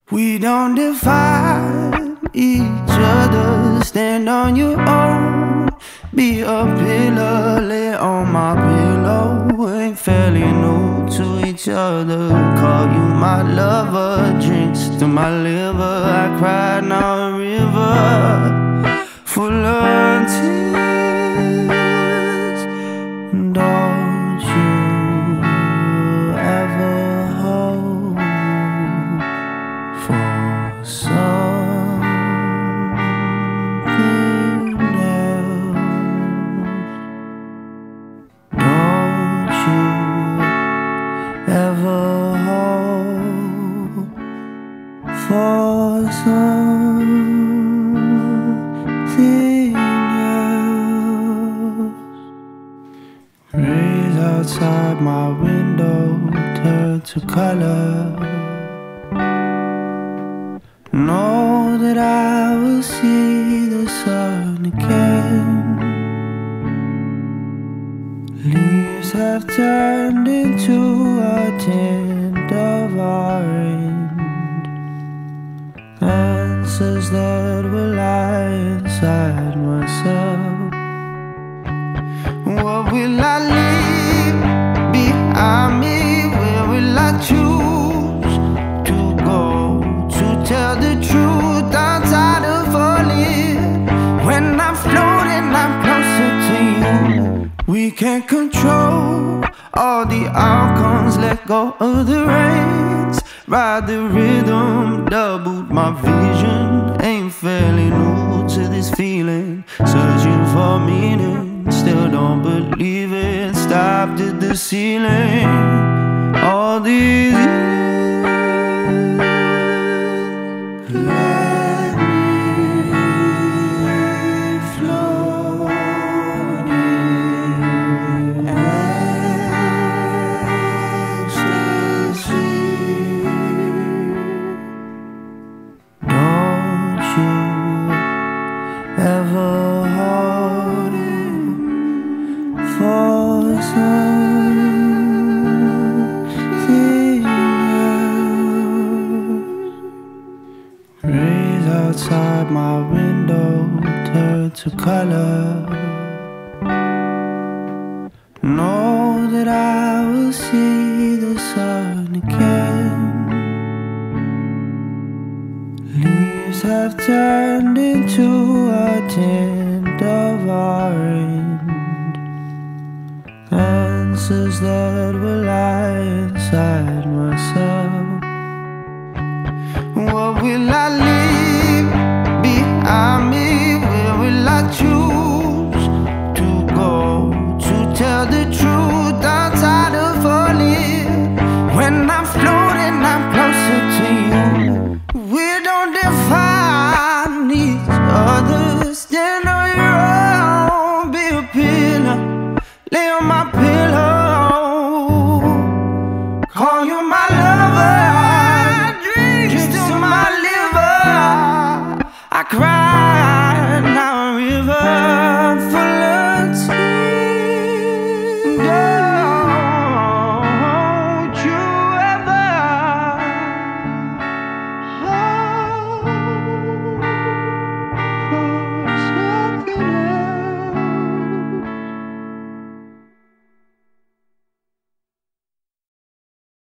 We don't define each other. Stand on your own. Be a pillar, lay on my pillow. Ain't fairly new to each other. Call you my lover. Drinks to my liver. I cried now a river full of tears. Don't you ever hope for something else? Don't you ever hope for something else? Rays outside my window turn to color. Know that I will see the sun again. Leaves have turned into a tint of orange. Answers that will lie inside myself. What will I leave behind me? Where will I choose to go to tell the truth? I'm tired of falling. When I'm floating, I'm closer to you. We can't control all the outcomes. Let go of the reins. Ride the rhythm, doubled my vision. Ain't fairly new to this feeling. Searching for meaning. Still don't believe it. Stopped at the ceiling. All these years. Let me float in ecstasy. Don't you ever hold for something else. Rays outside my window turn to color. Know that I will see the sun again. Leaves have turned into a tint of orange. Answers that will lie inside myself. What will I leave behind me? Where will I choose to go to tell the truth? I'm tired of falling. When I'm floating, I'm closer to you. We don't define each other. Stand on your own. Be a pillar. Lay on my pillow. Call you my lover.